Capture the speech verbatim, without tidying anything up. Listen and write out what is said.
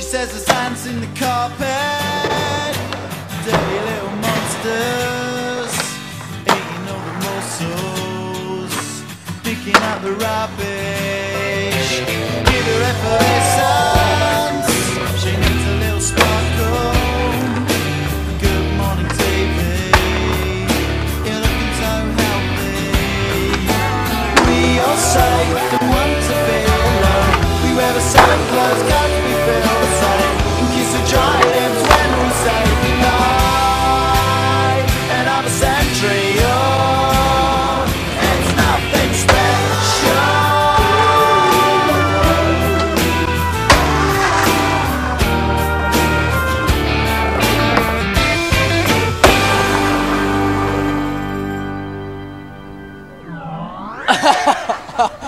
says there's ants in the carpet, dirty little monsters, eating all the mussels, picking up the rubbish. Give her effervescence, she needs a little sparkle. Good morning T V, you're looking so healthy. We all say the want to be alone. We wear the same clothes cause we feel the same, and kiss the dry lips when we say goodnight. Another century on, it's nothing special. Ha ha ha!